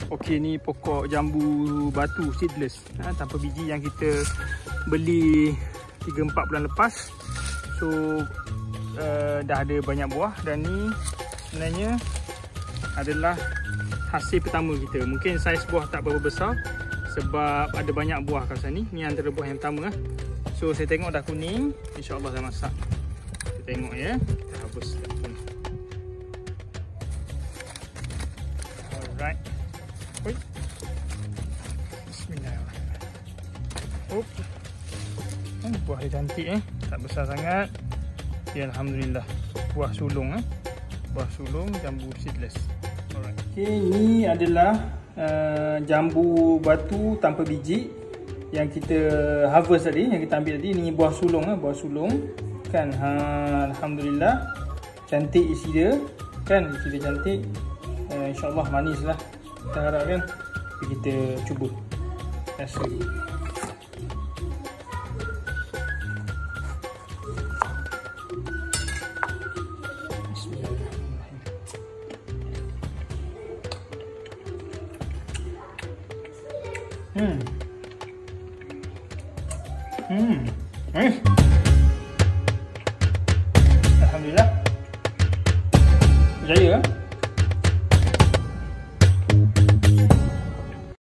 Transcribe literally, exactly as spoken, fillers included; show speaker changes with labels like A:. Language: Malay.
A: Okey, ni pokok jambu batu seedless, ha, tanpa biji yang kita beli tiga empat bulan lepas. So uh, dah ada banyak buah, dan ni sebenarnya adalah hasil pertama kita. Mungkin saiz buah tak berapa besar sebab ada banyak buah kawasan ni. Ni antara buah yang pertama lah. So saya tengok dah kuning, insya-Allah dah masak. Kita tengok ya. Kita habis. Alright. Oi. Bismillahirrahmanirrahim. Oh. Hmm, buah dia cantik eh. Tak besar sangat. Ya, alhamdulillah. Buah sulung eh. Buah sulung jambu seedless. Alright. Okey, ni adalah uh, jambu batu tanpa biji yang kita harvest tadi, yang kita ambil tadi. Ni buah sulung eh, buah sulung. Kan, ha, alhamdulillah. Cantik isi dia. Kan, isi dia cantik. Uh, InsyaAllah manis lah. Kita harap kan. Kita cuba. Rasa. Hmm. Hmm. Eh. Alhamdulillah. Berjaya.